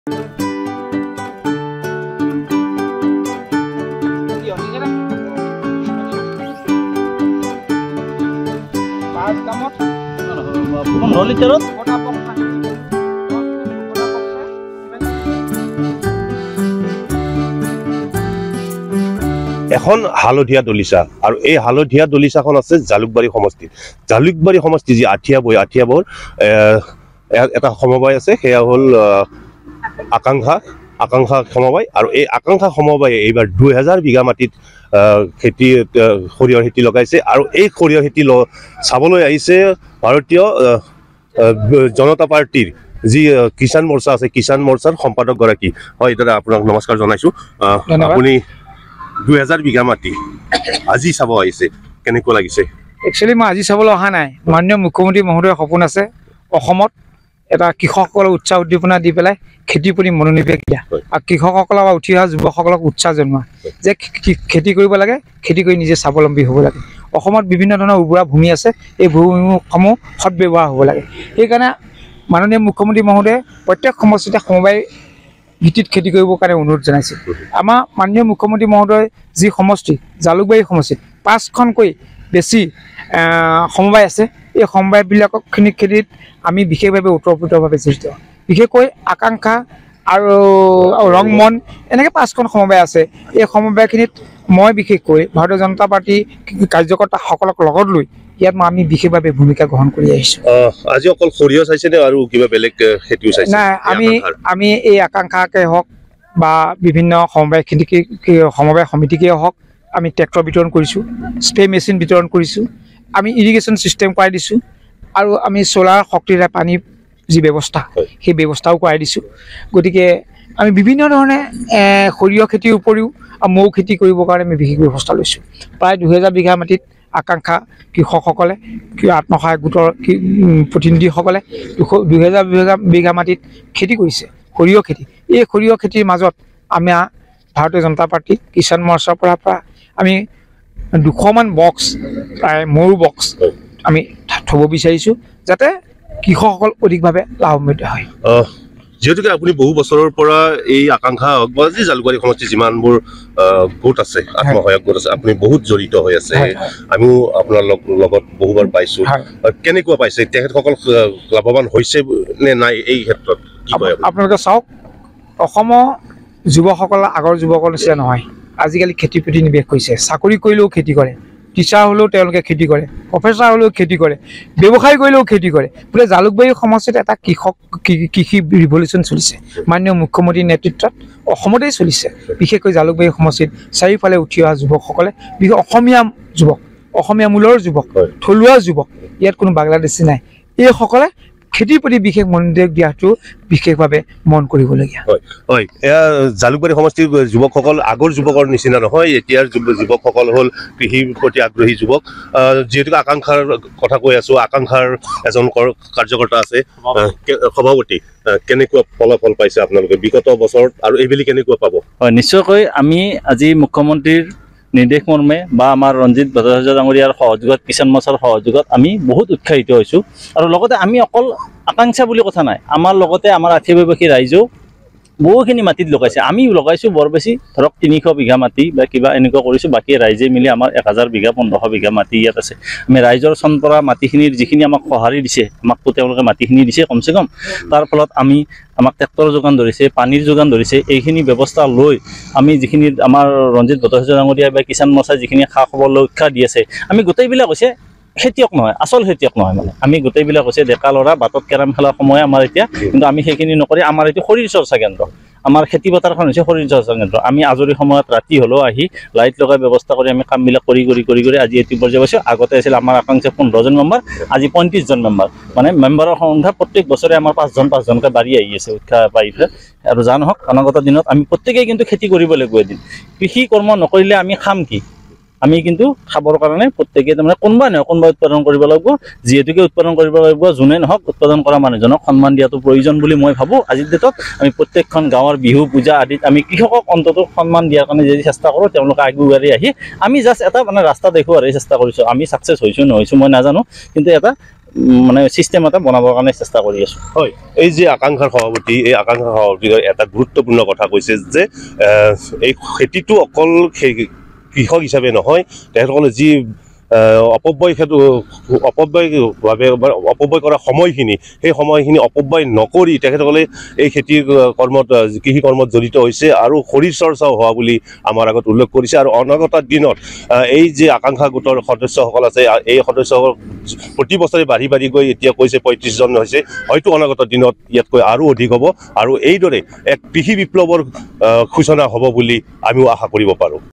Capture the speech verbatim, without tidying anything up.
পোন্ধৰ লিটাৰত এখন হালধীয়া দলিচা আৰু এই হালধীয়া দলিচাখন আছে জালুকবাৰী সমষ্টিত জালুকবাৰী সমষ্টি যি আঠিয়া বৈ আঠিয়া বৈৰ এটা সমবায় আছে সেয়া হ'ল আকাংক্ষা আকাংক্ষা সমবায় আৰু এই আকাংক্ষা সমবায়ে এইবাৰ দুই হাজাৰ বিঘা মাটিত খেতি সৰিয়হৰ খেতি লগাইছে আৰু এই সৰিয়হ খেতি চাবলৈ আহিছে ভাৰতীয় জনতা পাৰ্টিৰ যি কিষাণ মৰ্চা আছে কিষাণ মৰ্চাৰ সম্পাদক গৰাকী হয় দাদা আপোনাক নমস্কাৰ জনাইছো আপুনি দুই হাজাৰ বিঘা মাটি আজি চাব আহিছে কেনেকুৱা লাগিছে একচুৱেলি মই আজি চাবলৈ অহা নাই মাননীয় মুখ্যমন্ত্ৰী মহোদয়ৰ সপোন আছে অসমত এটা কৃষকসকলক উৎসাহ উদ্দীপনা দি পেলাই খেতিৰ প্ৰতি মনোনিৱেশ দিয়া আৰু কৃষকসকলক বা উঠি অহা যুৱকসকলক উৎসাহ জনোৱা যে খেতি কৰিব লাগে খেতি কৰি নিজে স্বাৱলম্বী হ'ব লাগে অসমত বিভিন্ন ধৰণৰ উৰ্বৰা ভূমি আছে এই ভূমিসমূহ সদব্যৱহাৰ হ'ব লাগে সেইকাৰণে মাননীয় মুখ্যমন্ত্ৰী মহোদয়ে প্ৰত্যেক সমষ্টিতে সমবায় ভিত্তিত খেতি কৰিবৰ কাৰণে অনুৰোধ জনাইছে আমাৰ মাননীয় মুখ্যমন্ত্ৰী মহোদয় যি সমষ্টি জালুকবাৰী সমষ্টিত পাঁচখনকৈ বেছি সমবায় আছে এই সমবায়বিলাকক খিনি খেতিত আমি বিশেষভাৱে ওতঃপ্ৰোতভাৱে জড়িত বিশেষকৈ আকাংক্ষা আৰু ৰংমন এনেকৈ পাঁচখন সমবায় আছে এই সমবায়খিনিত মই বিশেষকৈ ভাৰতীয় জনতা পাৰ্টি কাৰ্যকৰ্তাসকলক লগত লৈ ইয়াত মই আমি বিশেষভাৱে ভূমিকা গ্ৰহণ কৰি আহিছোঁ আজি অকল সৰিয়হ চাইছেনে আৰু কিবা বেলেগ খেতিও চাইছে নাই আমি আমি এই আকাংক্ষাকে হওক বা বিভিন্ন সমবায় খেতি সমবায় সমিতিকে হওক আমি ট্ৰেক্টৰ বিতৰণ কৰিছোঁ স্প্ৰে মেচিন বিতৰণ কৰিছোঁ আমি ইৰিগেশ্যন ছিষ্টেম কৰাই দিছোঁ আৰু আমি চ'লাৰ শক্তিৰে পানী যি ব্যৱস্থা সেই ব্যৱস্থাও কৰাই দিছোঁ গতিকে আমি বিভিন্ন ধৰণে সৰিয়হ খেতিৰ উপৰিও মৌ খেতি কৰিবৰ কাৰণে আমি বিশেষ ব্যৱস্থা লৈছোঁ প্ৰায় দুহেজাৰ বিঘা মাটিত আকাংক্ষা কৃষকসকলে আত্মসহায়ক গোটৰ প্ৰতিনিধিসকলে দুহেজাৰ বিঘা বিঘা মাটিত খেতি কৰিছে সৰিয়হ খেতি এই সৰিয়হ খেতিৰ মাজত আমি ভাৰতীয় জনতা পাৰ্টি কিষাণ মৰ্চাৰ পৰা পৰা আমি দুশমান বক্স প্ৰায় মৌ বক্স আমি থ'ব বিচাৰিছোঁ যাতে কৃষকসকল অধিকভাৱে লাভান্বিত হয় যেহেতুকে আপুনি বহু বছৰৰ পৰা এই আকাংক্ষা হওক বা যি জালুকবাৰী সমষ্টি যিমানবোৰ গোট আছে আত্মসহায়ক গোট আছে আপুনি বহুত জড়িত হৈ আছে আমিও আপোনাৰ লগত বহুবাৰ পাইছোঁ কেনেকুৱা পাইছে তেখেতসকল লাভৱান হৈছে নে নাই এই ক্ষেত্ৰত কি কয় আপোনালোকে চাওক অসমৰ যুৱকসকলৰ আগৰ যুৱকৰ নিচিনা নহয় আজিকালি খেতিৰ প্ৰতি নিৱেশ কৰিছে চাকৰি কৰিলেও খেতি কৰে টিচাৰ হ'লেও তেওঁলোকে খেতি কৰে প্ৰফেচাৰ হ'লেও খেতি কৰে ব্যৱসায় কৰিলেও খেতি কৰে বোলে জালুকবাৰী সমষ্টিত এটা কৃষক কৃষি ৰিভলিউশ্যন চলিছে মাননীয় মুখ্যমন্ত্ৰীৰ নেতৃত্বত অসমতেই চলিছে বিশেষকৈ জালুকবাৰী সমষ্টিত চাৰিওফালে উঠি অহা যুৱকসকলে বিশেষ অসমীয়া যুৱক অসমীয়া মূলৰ যুৱক থলুৱা যুৱক ইয়াত কোনো বাংলাদেশী নাই এইসকলে খেতিৰ প্ৰতি বিশেষ মনোনিৱেশ দিয়াটো বিশেষভাৱে মন কৰিবলগীয়া হয় হয় এয়া জালুকবাৰী সমষ্টিৰ যুৱকসকল আগৰ যুৱকৰ নিচিনা নহয় এতিয়াৰ যুৱকসকল হ'ল কৃষিৰ প্ৰতি আগ্ৰহী যুৱক যিহেতুকে আকাংক্ষাৰ কথা কৈ আছোঁ আকাংক্ষাৰ এজন কাৰ্যকৰ্তা আছে সভাপতি কেনেকুৱা ফলাফল পাইছে আপোনালোকে বিগত বছৰত আৰু এইবেলি কেনেকুৱা পাব হয় নিশ্চয়কৈ আমি আজি মুখ্যমন্ত্ৰীৰ নিৰ্দেশ মৰ্মে বা আমাৰ ৰঞ্জিত ভট্টাচাৰ্য ডাঙৰীয়াৰ সহযোগত কিষাণ মৰ্চাৰ সহযোগত আমি বহুত উৎসাহিত হৈছোঁ আৰু লগতে আমি অকল আকাংক্ষা বুলি কথা নাই আমাৰ লগতে আমাৰ আৰ্থিকভাৱে ৰাইজেও বহুখিনি মাটিত লগাইছে আমিও লগাইছোঁ বৰ বেছি ধৰক তিনিশ বিঘা মাটি বা কিবা এনেকুৱা কৰিছোঁ বাকী ৰাইজে মিলি আমাৰ এক হাজাৰ বিঘা পোন্ধৰশ বিঘা মাটি ইয়াত আছে আমি ৰাইজৰ চন পৰা মাটিখিনিৰ যিখিনি আমাক সঁহাৰি দিছে আমাকতো তেওঁলোকে মাটিখিনি দিছে কমচে কম তাৰ ফলত আমি আমাক ট্ৰেক্টৰ যোগান ধৰিছে পানীৰ যোগান ধৰিছে এইখিনি ব্যৱস্থা লৈ আমি যিখিনি আমাৰ ৰঞ্জিত ভট্টাচাৰ্য ডাঙৰীয়া বা কিষাণ মৰ্চাই যিখিনি খা খবৰ লৈ উৎসাহ দি আছে আমি গোটেইবিলাক হৈছে খেতিয়ক নহয় আচল খেতিয়ক নহয় মানে আমি গোটেইবিলাক হৈছে ডেকা ল'ৰা বাটত কেৰাম খেলাৰ সময় আমাৰ এতিয়া কিন্তু আমি সেইখিনি নকৰি আমাৰ এইটো শৰীৰ চৰ্চা কেন্দ্ৰ আমাৰ খেতি পথাৰখন হৈছে শৰীৰ চৰ্চা কেন্দ্ৰ আমি আজৰি সময়ত ৰাতি হ'লেও আহি লাইট লগাই ব্যৱস্থা কৰি আমি কামবিলাক কৰি কৰি কৰি কৰি আজি এইটো পৰ্যায় পাইছোঁ আগতে আছিল আমাৰ আকাংক্ষা পোন্ধৰজন মেম্বাৰ আজি পঁয়ত্ৰিছজন মেম্বাৰ মানে মেম্বাৰৰ সংখ্যা প্ৰত্যেক বছৰে আমাৰ পাঁচজন পাঁচজনকৈ বাঢ়ি আহি আছে উৎসাহ পাই পেলাই আৰু যা নহওক অনাগত দিনত আমি প্ৰত্যেকেই কিন্তু খেতি কৰিব লাগিব এদিন কৃষি কৰ্ম নকৰিলে আমি খাম কি আমি কিন্তু খাবৰ কাৰণে প্ৰত্যেকে তাৰমানে কোনোবা নহয় কোনোবা উৎপাদন কৰিব লাগিব যিহেতুকে উৎপাদন কৰিব লাগিব যোনে নহওক উৎপাদন কৰা মানুহজনক সন্মান দিয়াটো প্ৰয়োজন বুলি মই ভাবোঁ আজিৰ ডেটত আমি প্ৰত্যেকখন গাঁৱৰ বিহু পূজা আদিত আমি কৃষকক অন্ততঃ সন্মান দিয়াৰ কাৰণে যদি চেষ্টা কৰোঁ তেওঁলোকে আগুৱাই আহি আমি জাষ্ট এটা মানে ৰাস্তা দেখুৱাৰে চেষ্টা কৰিছোঁ আমি ছাকচেছ হৈছোঁ নহৈছোঁ মই নাজানো কিন্তু এটা মানে চিষ্টেম এটা বনাবৰ কাৰণে চেষ্টা কৰি আছোঁ। হয়, এই যে আকাংক্ষাৰ সভাপতি এই আকাংক্ষাৰ সভাপতিৰ এটা গুৰুত্বপূৰ্ণ কথা কৈছে যে এই খেতিটো অকল কৃষক হিচাপে নহয়, তেখেতসকলে যি অপব্যয় সেইটো অপব্যয়ভাৱে অপব্যয় কৰা সময়খিনি সেই সময়খিনি অপব্যয় নকৰি তেখেতসকলে এই খেতিৰ কৰ্মত কৃষি কৰ্মত জড়িত হৈছে আৰু শৰীৰ চৰ্চাও হোৱা বুলি আমাৰ আগত উল্লেখ কৰিছে। আৰু অনাগত দিনত এই যে আকাংক্ষা গোটৰ সদস্যসকল আছে এই সদস্যসকল প্ৰতি বছৰে বাঢ়ি বাঢ়ি গৈ এতিয়া কৈছে পঁয়ত্ৰিছজন হৈছে, হয়তো অনাগত দিনত ইয়াতকৈ আৰু অধিক হ'ব আৰু এইদৰে এক কৃষি বিপ্লৱৰ সূচনা হ'ব বুলি আমিও আশা কৰিব পাৰোঁ।